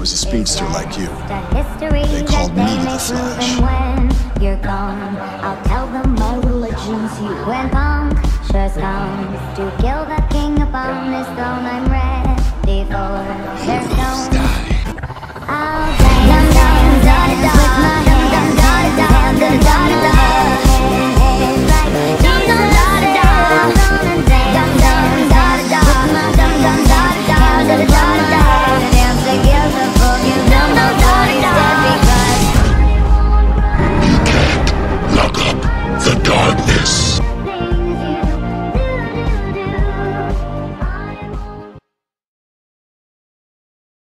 was a speedster like you. They called me the Flash. When you're gone, I'll tell them my religion's you. When punctures comes to kill the king upon his throne, I'm ready for their stone. I'll